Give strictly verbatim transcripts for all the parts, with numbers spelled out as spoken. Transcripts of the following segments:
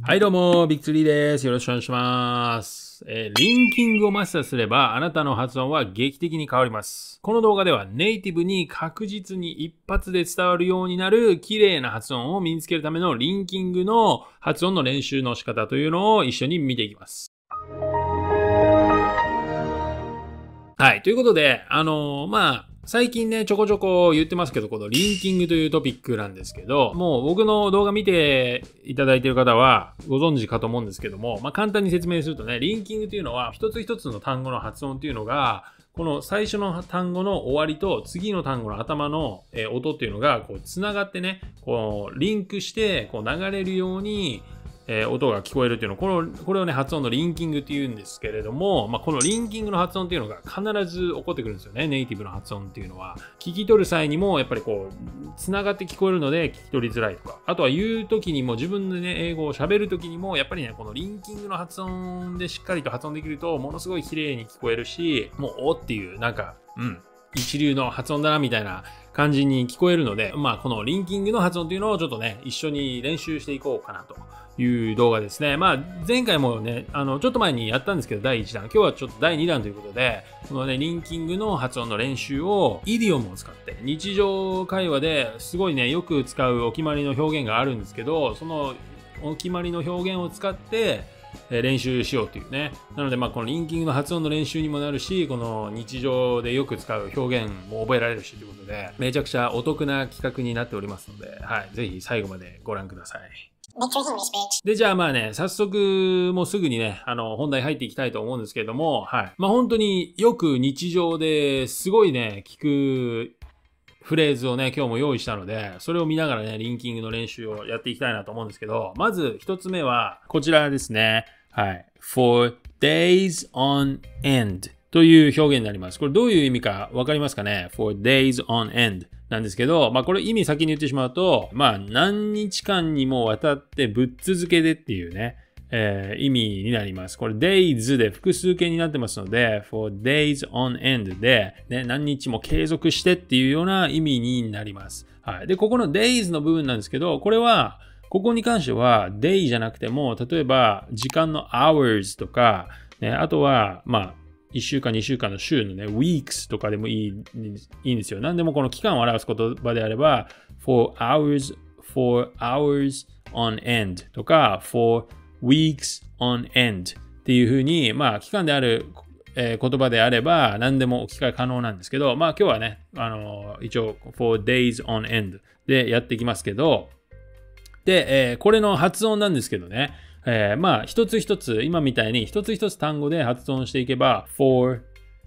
はいどうも、ビッグツリーです。よろしくお願いします。えー、リンキングをマスターすれば、あなたの発音は劇的に変わります。この動画ではネイティブに確実に一発で伝わるようになる綺麗な発音を身につけるためのリンキングの発音の練習の仕方というのを一緒に見ていきます。はい。ということで、あのー、まあ、最近ね、ちょこちょこ言ってますけど、このリンキングというトピックなんですけど、もう僕の動画見ていただいている方はご存知かと思うんですけども、まあ簡単に説明するとね、リンキングというのは一つ一つの単語の発音というのが、この最初の単語の終わりと次の単語の頭の音っていうのがこう繋がってね、こうリンクしてこう流れるようにえー、音が聞こえるっていうのこれを、これをね、発音のリンキングって言うんですけれども、まあ、このリンキングの発音っていうのが必ず起こってくるんですよね。ネイティブの発音っていうのは。聞き取る際にも、やっぱりこう、繋がって聞こえるので聞き取りづらいとか、あとは言うときにも、自分でね、英語を喋るときにも、やっぱりね、このリンキングの発音でしっかりと発音できると、ものすごい綺麗に聞こえるし、もう、おっていう、なんか、うん、一流の発音だな、みたいな感じに聞こえるので、まあ、このリンキングの発音っていうのをちょっとね、一緒に練習していこうかなと。いう動画ですね。まあ、前回もね、あの、ちょっと前にやったんですけど、だいいちだん。今日はちょっとだいにだんということで、このね、リンキングの発音の練習を、イディオムを使って、日常会話ですごいね、よく使うお決まりの表現があるんですけど、そのお決まりの表現を使って、練習しようっていうね。なので、まあ、このリンキングの発音の練習にもなるし、この日常でよく使う表現も覚えられるしということで、めちゃくちゃお得な企画になっておりますので、はい。ぜひ最後までご覧ください。で、じゃあまあね、早速もうすぐにね、あの、本題入っていきたいと思うんですけれども、はい。まあ本当によく日常ですごいね、聞くフレーズをね、今日も用意したので、それを見ながらね、リンキングの練習をやっていきたいなと思うんですけど、まず一つ目は、こちらですね。はい。for days on end という表現になります。これどういう意味かわかりますかね？ for days on end。なんですけど、まあこれ意味先に言ってしまうと、まあ何日間にもわたってぶっ続けでっていうね、えー、意味になります。これ days で複数形になってますので、for days on end で、ね、何日も継続してっていうような意味になります。はい。で、ここの days の部分なんですけど、これは、ここに関しては day じゃなくても、例えば時間の hours とか、ね、あとは、まあ、いっしゅうかん、にしゅうかんの週のね、weeks とかでもいい、いいんですよ。何でもこの期間を表す言葉であれば、for hours, for hours on end とか、for weeks on end っていう風に、まあ、期間である、えー、言葉であれば、何でも置き換え可能なんですけど、まあ今日はね、あのー、一応、for days on end でやっていきますけど、で、えー、これの発音なんですけどね、えー、まあ、一つ一つ、今みたいに一つ一つ単語で発音していけば、for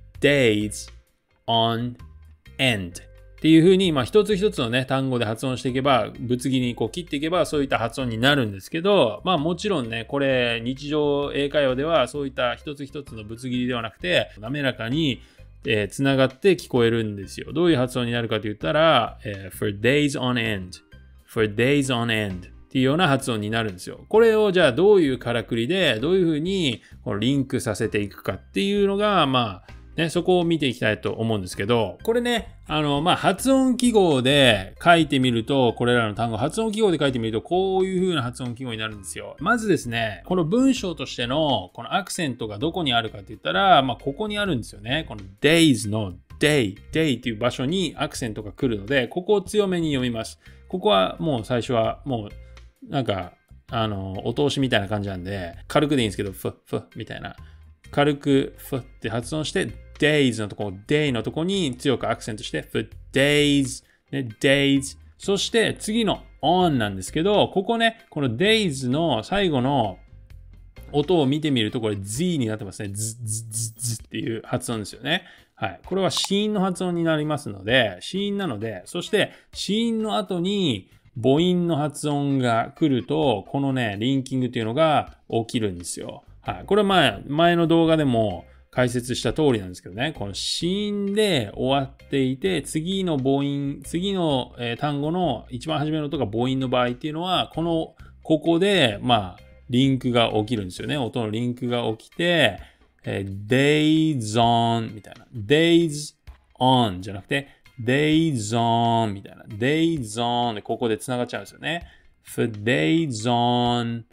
days on end っていう風に、まあ、一つ一つのね、単語で発音していけば、ぶつ切りにこう切っていけば、そういった発音になるんですけど、まあ、もちろんね、これ、日常英会話では、そういった一つ一つのぶつ切りではなくて、滑らかに、えー、つながって聞こえるんですよ。どういう発音になるかと言ったら、えー、for days on end、for days on end。っていうような発音になるんですよ。これをじゃあどういうからくりでどういうふうにこのリンクさせていくかっていうのが、まあね、そこを見ていきたいと思うんですけど、これね、あの、まあ発音記号で書いてみると、これらの単語、発音記号で書いてみると、こういう風な発音記号になるんですよ。まずですね、この文章としてのこのアクセントがどこにあるかって言ったら、まあここにあるんですよね。この days の day、day っていう場所にアクセントが来るので、ここを強めに読みます。ここはもう最初はもうなんか、あの、お通しみたいな感じなんで、軽くでいいんですけど、ふ、ふ、みたいな。軽く、ふって発音して、days のところ、day のところに強くアクセントして、for days、ね、days。そして次の on なんですけど、ここね、この days の最後の音を見てみると、これ z になってますね。z, z, z, z っていう発音ですよね。はい。これは子音の発音になりますので、子音なので、そして子音の後に、母音の発音が来ると、このね、リンキングっていうのが起きるんですよ。はい。これは前、前の動画でも解説した通りなんですけどね、この子音で終わっていて、次の母音、次の、えー、単語の一番初めの音が母音の場合っていうのは、この、ここで、まあ、リンクが起きるんですよね。音のリンクが起きて、えー、days on みたいな。days on じゃなくて、days on みたいな。days on でここで繋がっちゃうんですよね。for days on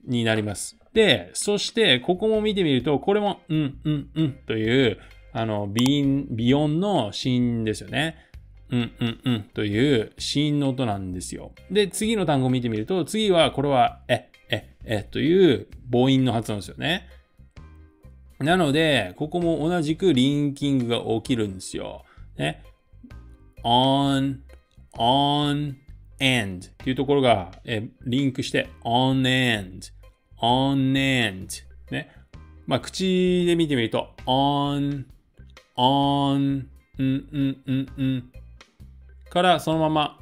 になります。で、そして、ここも見てみると、これも、うん、うん、うんという、あの、鼻音、鼻音の子音ですよね。うん、うん、うんという子音の音なんですよ。で、次の単語を見てみると、次は、これは、え、え、えという母音の発音ですよね。なので、ここも同じくリンキングが起きるんですよ。ね。on, on, and っていうところが、えリンクして on and, on and ね。まあ、口で見てみると on, on, うん、うん、うん、うん。からそのまま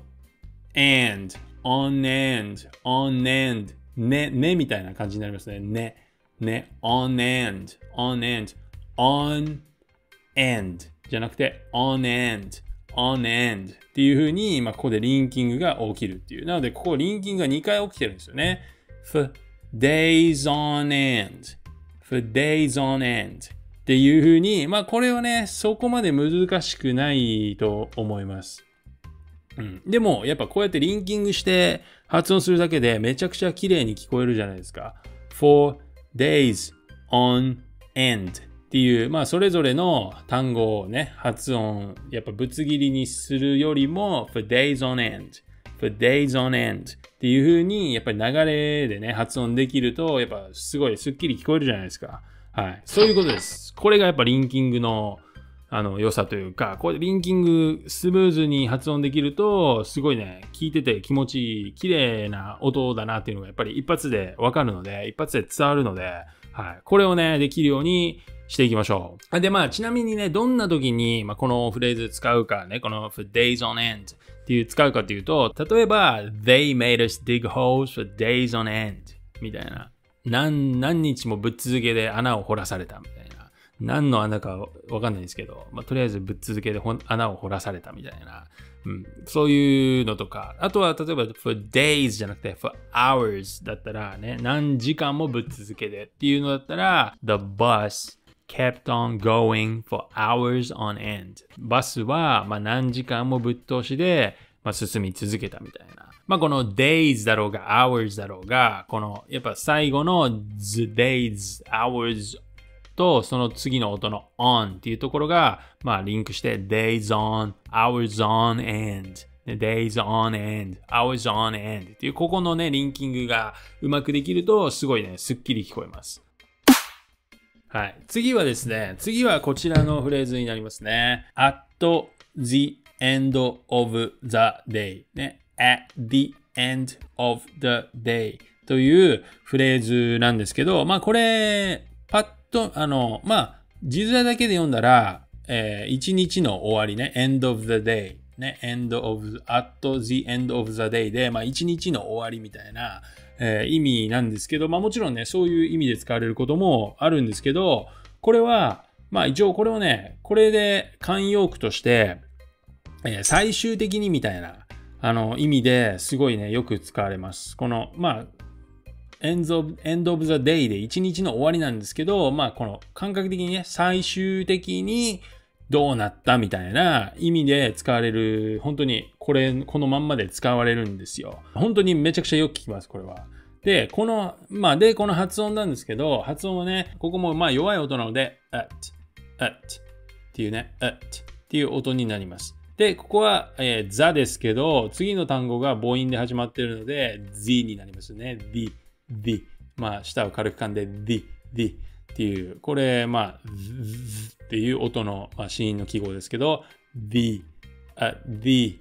and, on and, on and ね、ねみたいな感じになりますね。ね。ね。on and, on and, on and じゃなくて on and, on and っていう風に、まあ、ここでリンキングが起きるっていう。なので、ここリンキングがにかい起きてるんですよね。for days on end, for days on end っていう風に、まあ、これはね、そこまで難しくないと思います。うん、でも、やっぱこうやってリンキングして発音するだけでめちゃくちゃ綺麗に聞こえるじゃないですか。for days on end っていう、まあそれぞれの単語をね、発音、やっぱぶつ切りにするよりも for days on end, for days on end っていう風にやっぱり流れでね、発音できると、やっぱすごいスッキリ聞こえるじゃないですか。はい。そういうことです。これがやっぱリンキングのあの良さというか、これリンキングスムーズに発音できると、すごいね、聞いてて気持ちいい、綺麗な音だなっていうのがやっぱり一発でわかるので、一発で伝わるので、はい。これをね、できるようにしていきましょう。で、まあ、ちなみにね、どんな時に、まあ、このフレーズ使うかね、この for days on end っていう使うかっていうと、例えば、they made us dig holes for days on end みたいな。何、何日もぶっ続けで穴を掘らされたみたいな。何の穴かわかんないんですけど、まあ、とりあえずぶっ続けで穴を掘らされたみたいな、うん、そういうのとか、あとは例えば for days じゃなくて for hours だったらね、何時間もぶっ続けでっていうのだったら the bus kept on going for hours on end バスはまあ何時間もぶっ通しで、まあ、進み続けたみたいな。まあこの days だろうが hours だろうが、このやっぱ最後の the days, hoursとその次の音の on っていうところが、まあリンクして days on, hours on end, days on end, hours on end っていうここのね、リンキングがうまくできるとすごいね、すっきり聞こえます。はい。次はですね、次はこちらのフレーズになりますね。at the end of the day ね。at the end of the day というフレーズなんですけど、まあこれ、パッと、あの、まあ、字面だけで読んだら、えー、一日の終わりね、end of the day ね、end of, at the end of the day で、まあ一日の終わりみたいな、えー、意味なんですけど、まあもちろんね、そういう意味で使われることもあるんですけど、これは、まあ一応これをね、これで慣用句として、えー、最終的にみたいな、あの、意味ですごいね、よく使われます。この、まあ、end of, end of the day で一日の終わりなんですけど、まあこの感覚的にね、最終的にどうなったみたいな意味で使われる、本当にこれ、このまんまで使われるんですよ。本当にめちゃくちゃよく聞きます、これは。で、この、まあで、この発音なんですけど、発音はね、ここもまあ弱い音なので、at, at っていうね、at っていう音になります。で、ここは、えー、the ですけど、次の単語が母音で始まっているので、the になりますね。the the まあ舌を軽く噛んで the the っていうこれまあ z っていう音の、まあ、子音の記号ですけど the、uh, the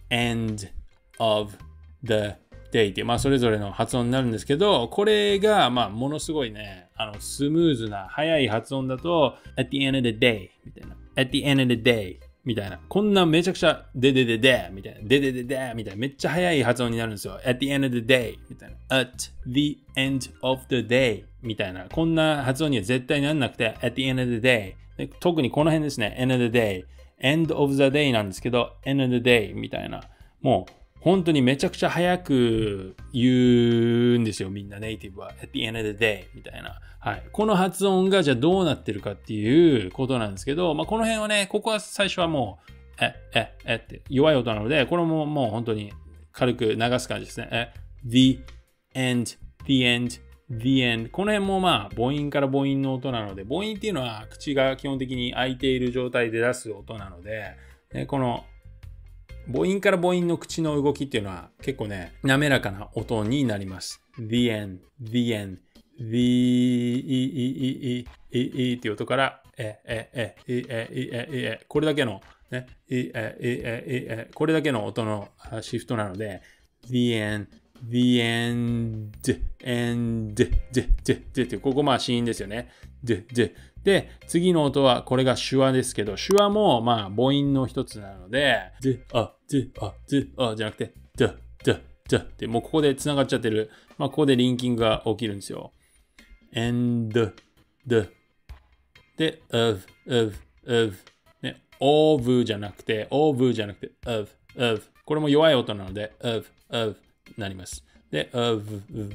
end of the day っていうまあそれぞれの発音になるんですけどこれがまあものすごいねあのスムーズな速い発音だと at the end of the day みたいな at the end of the dayみたいな。こんなめちゃくちゃででででみたいな。ででででみたいな。めっちゃ早い発音になるんですよ。at the end of the day みたいな。at the end of the day みたいな。こんな発音には絶対ならなくて at the end of the day で特にこの辺ですね。end of the day end of the day なんですけど end of the day みたいな。もう本当にめちゃくちゃ早く言うんですよ。みんなネイティブは at the end of the day みたいな。はい。この発音がじゃあどうなってるかっていうことなんですけど、まあ、この辺はね、ここは最初はもう、え、え、えって弱い音なので、これももう本当に軽く流す感じですね。え、the end, the end, the end。この辺もまあ母音から母音の音なので、母音っていうのは口が基本的に開いている状態で出す音なので、この母音から母音の口の動きっていうのは結構ね、滑らかな音になります。the end, the end, the, e, e, e, e, e, e っていう音から、え、え、え、え、え、え、え、これだけの、ね、え、え、え、え、これだけの音のシフトなので、the end, the end, end, d, d, d, d ってここまあ子音ですよね。d, d。で、次の音は、これが手話ですけど、手話もまあ母音の一つなので、d, あ、d, あ、d, あじゃなくて、d, d, d って、もうここで繋がっちゃってる。まあここでリンキングが起きるんですよ。and, the で、of, of, of ね、of じゃなくて、of じゃなくて、of, of これも弱い音なので、of, of なります。で、of, of,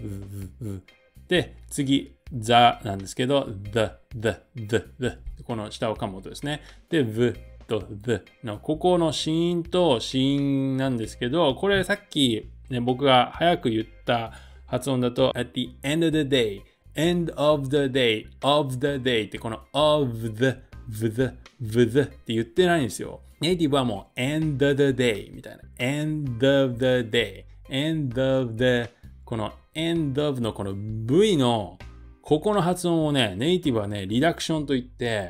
of で、次、the なんですけど、the, the, the, the この下を噛む音ですね。で、the と the のここの子音と子音なんですけど、これさっき、ね、僕が早く言った発音だと、at the end of the day、end of the day、of the day ってこの of the, the, the って言ってないんですよ。ネイティブはもう end of the day みたいな。end of the day、end of the この end of のこの V のここの発音をね、ネイティブはね、リダクションと言って、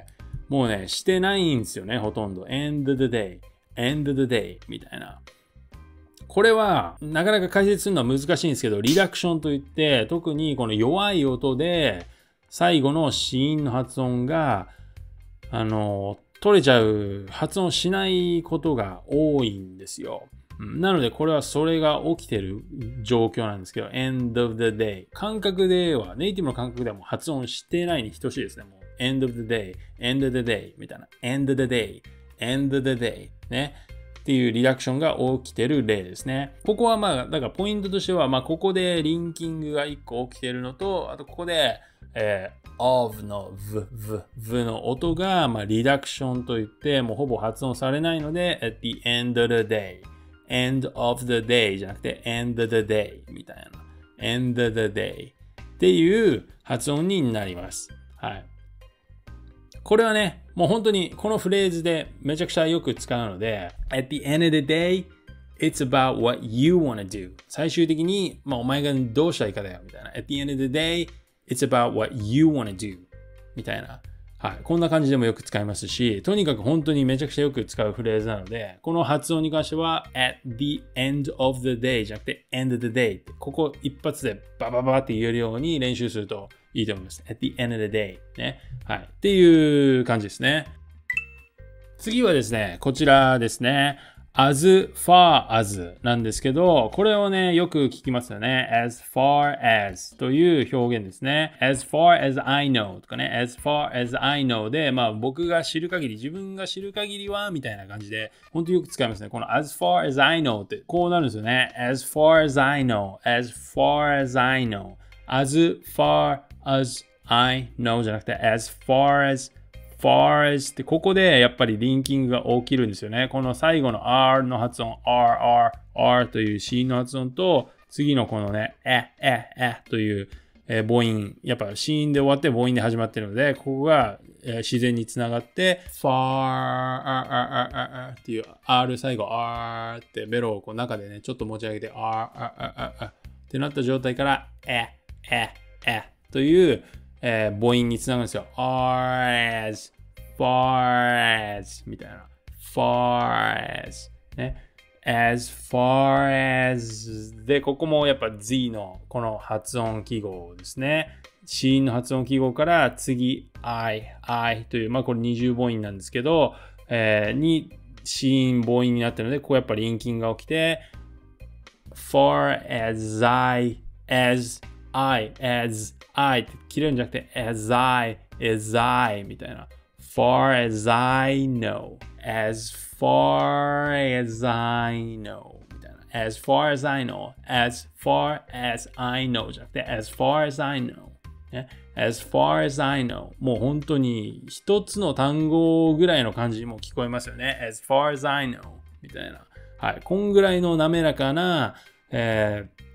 もうね、してないんですよね、ほとんど。end of the day、end of the day みたいな。これは、なかなか解説するのは難しいんですけど、リダクションと言って、特にこの弱い音で、最後の子音の発音が、あの、取れちゃう、発音しないことが多いんですよ。なので、これはそれが起きてる状況なんですけど、end of the day。感覚では、ネイティブの感覚ではもう発音してないに等しいですね。もう end of the day、end of the day みたいな。end of the day、end of the day ね。っていうリダクションが起きてる例ですね。ここはまあ、だからポイントとしては、まあ、ここでリンキングがいっこ起きてるのと、あとここで、えー、of の v, v, v の音が、まあ、リダクションといって、もうほぼ発音されないので、at the end of the day。end of the day じゃなくて end of the day みたいな end of the day っていう発音になります。はい。これはね、もう本当にこのフレーズでめちゃくちゃよく使うので at the end of the day it's about what you wanna do 最終的に、まあ、お前がどうしたいかだよみたいな at the end of the day it's about what you wanna do みたいなはい。こんな感じでもよく使いますし、とにかく本当にめちゃくちゃよく使うフレーズなので、この発音に関しては at the end of the day じゃなくて end of the day ってここ一発でバババって言えるように練習するといいと思います。at the end of the day ね。はい。っていう感じですね。次はですね、こちらですね。as far as なんですけど、これをね、よく聞きますよね。as far as という表現ですね。as far as I know とかね、as far as I know で、まあ僕が知る限り、自分が知る限りは、みたいな感じで、本当によく使いますね。この as far as I know ってこうなるんですよね。as far as I know, as far as I know, as far as I know じゃなくて as far as far as ってここでやっぱりリンキングが起きるんですよね。この最後の R の発音 R、R、R という C の発音と次のこのね、え、え、えという、えー、母音。やっぱ C 音で終わって母音で始まっているので、ここが、えー、自然につながって far っていう R 最後 R ってベロをこう中でね、ちょっと持ち上げて R ってなった状態からえ、え、えという、えー、母音につながるんですよ。far as, far as みたいな。far as ね。as far as で、ここもやっぱ Z のこの発音記号ですね。子音の発音記号から次 I, I という、まあこれ二重母音なんですけど、えー、に子音母音になってるので、ここやっぱりリンキングが起きて、far as I, as I, as I って切れるんじゃなくて as I, as I みたいな far as I know, as far as I know みたいな as far as I know, as far as I know じゃなくて as far as I know、ね、as far as I know もう本当に一つの単語ぐらいの感じにも聞こえますよね as far as I know みたいなはい、こんぐらいの滑らかな、えー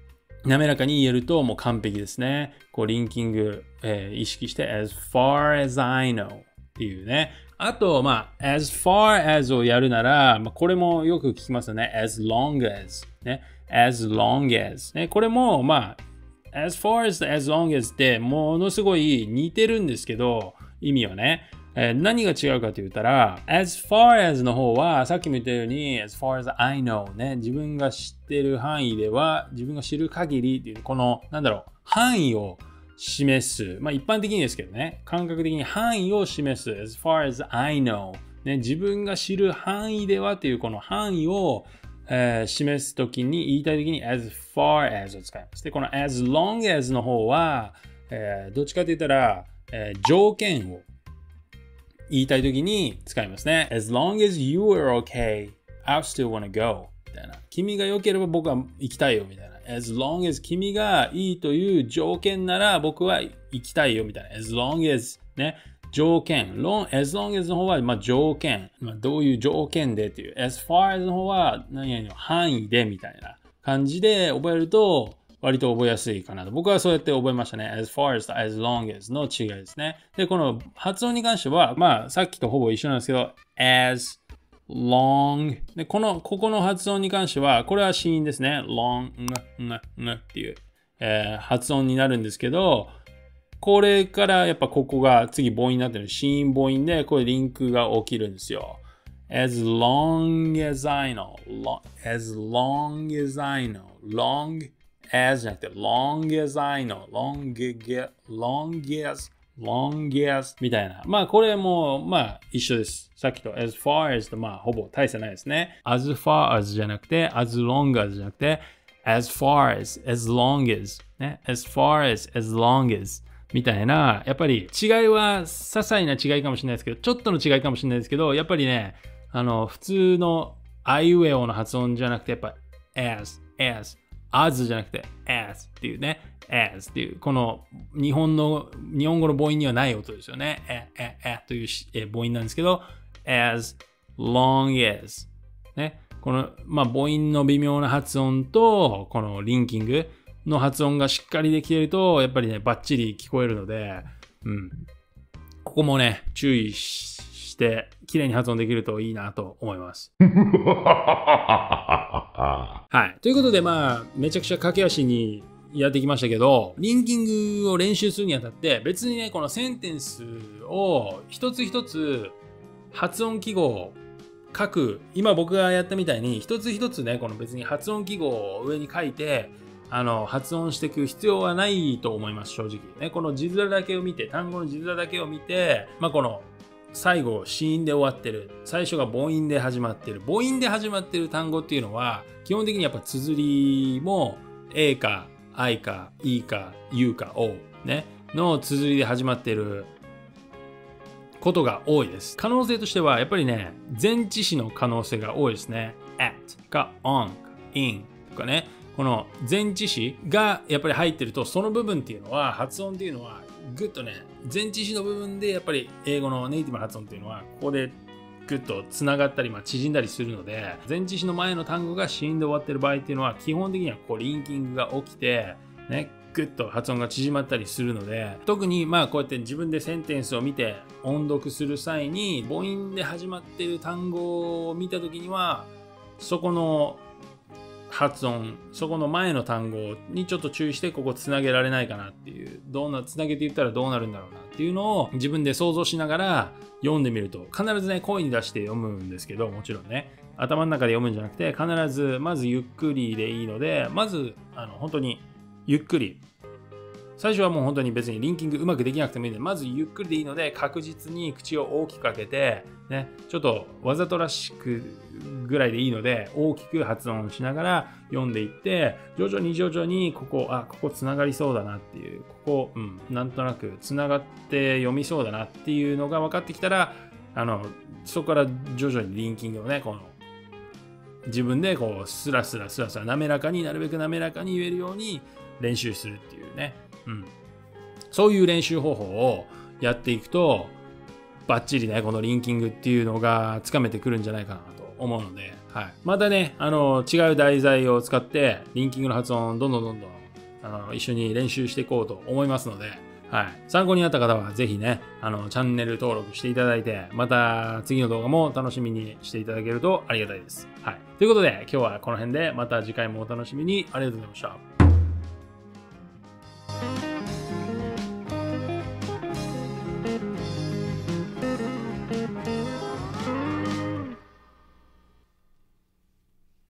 滑らかに言えるともう完璧ですね。こうリンキング、えー、意識して as far as I know っていうね。あと、まあ、as far as をやるなら、まあ、これもよく聞きますよね。as long as ね。as long as ね。これも、まあ、as far as と as long as ってものすごい似てるんですけど、意味はね。えー、何が違うかと言ったら、as far as の方は、さっきも言ったように、as far as I know ね、自分が知ってる範囲では、自分が知る限りっていう、この、なんだろう、範囲を示す。まあ一般的にですけどね、感覚的に範囲を示す。as far as I know ね、自分が知る範囲ではっていうこの範囲を、えー、示すときに、言いたいときに as far as を使います。で、この as long as の方は、えー、どっちかと言ったら、えー、条件を言いたいときに使いますね。as long as you are okay, I still wanna go. みたいな。君が良ければ僕は行きたいよみたいな。as long as 君がいいという条件なら僕は行きたいよみたいな。as long as ね。条件。long, as long as の方は、まあ、条件。まあ、どういう条件でっていう。as far as の方は何々の範囲でみたいな感じで覚えると割と覚えやすいかなと。僕はそうやって覚えましたね。as far as と as long as の違いですね。で、この発音に関しては、まあ、さっきとほぼ一緒なんですけど、as long で、この、ここの発音に関しては、これは子音ですね。long ん、ん、んっていう、えー、発音になるんですけど、これからやっぱここが次母音になってる子音母音で、これリンクが起きるんですよ。as long as I know, as long as I know, long as じゃなくて long as I know, long as, long as, long as みたいな。まあこれもまあ一緒です。さっきと as far as とまあほぼ大差ないですね。as far as じゃなくて as long as じゃなくて as far as, as long as ね。as far as, as long as みたいな。やっぱり違いは些細な違いかもしれないですけど、ちょっとの違いかもしれないですけど、やっぱりね、あの普通のあいうえおの発音じゃなくてやっぱ as, as as じゃなくて as っていうね as っていうこの日本の日本語の母音にはない音ですよね。えええという母音なんですけど as long as ね、このまあ母音の微妙な発音とこのリンキングの発音がしっかりできているとやっぱりねバッチリ聞こえるので、うん、ここもね注意して綺麗に発音できるといいなと思います。はい。ということで、まあ、めちゃくちゃ駆け足にやってきましたけど、リンキングを練習するにあたって、別にね、このセンテンスを一つ一つ発音記号を書く、今僕がやったみたいに、一つ一つね、この別に発音記号を上に書いて、あの、発音していく必要はないと思います、正直。ね、この字面だけを見て、単語の字面だけを見て、まあ、この、最後、子音で終わってる。最初が母音で始まってる。母音で始まってる単語っていうのは、基本的にやっぱ綴りも A か I か E か U か O ね、の綴りで始まってることが多いです。可能性としては、やっぱりね、前置詞の可能性が多いですね。at か on か in とかね。この前置詞がやっぱり入ってると、その部分っていうのは、発音っていうのは、ぐっとね、前置詞の部分でやっぱり英語のネイティブな発音っていうのはここでぐっとつながったり、まあ、縮んだりするので、前置詞の前の単語が子音で終わってる場合っていうのは基本的にはこうリンキングが起きてね、ぐっと発音が縮まったりするので、特にまあこうやって自分でセンテンスを見て音読する際に母音で始まってる単語を見た時にはそこの発音、そこの前の単語にちょっと注意してここつなげられないかなっていう、どんなつなげて言ったらどうなるんだろうなっていうのを自分で想像しながら読んでみると、必ずね声に出して読むんですけど、もちろんね頭の中で読むんじゃなくて、必ずまずゆっくりでいいので、まずあの本当にゆっくり、最初はもう本当に別にリンキングうまくできなくてもいいので、まずゆっくりでいいので確実に口を大きく開けてね、ちょっとわざとらしくぐらいでいいので大きく発音しながら読んでいって、徐々に徐々にここ、あ、ここつながりそうだなっていう、ここ、うん、なんとなくつながって読みそうだなっていうのが分かってきたら、あのそこから徐々にリンキングをね、この自分でこうスラスラスラスラ滑らかに、なるべく滑らかに言えるように練習するっていうね、うん、そういう練習方法をやっていくとバッチリねこのリンキングっていうのがつかめてくるんじゃないかなと思うので、はい、またねあの違う題材を使ってリンキングの発音どんどんどんどんあの、一緒に練習していこうと思いますので、はい。参考になった方はぜひね、あの、チャンネル登録していただいて、また次の動画も楽しみにしていただけるとありがたいです。はい。ということで、今日はこの辺で、また次回もお楽しみに。ありがとうございました。